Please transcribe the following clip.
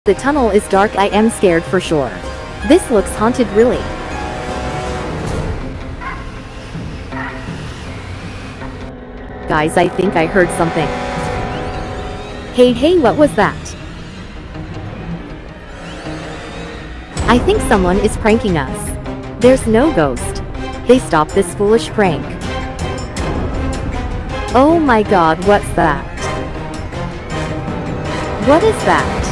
The tunnel is dark. I am scared for sure. This looks haunted really. Guys, I think I heard something. Hey, what was that? I think someone is pranking us. There's no ghost. They stopped this foolish prank. Oh my god, what's that? What is that?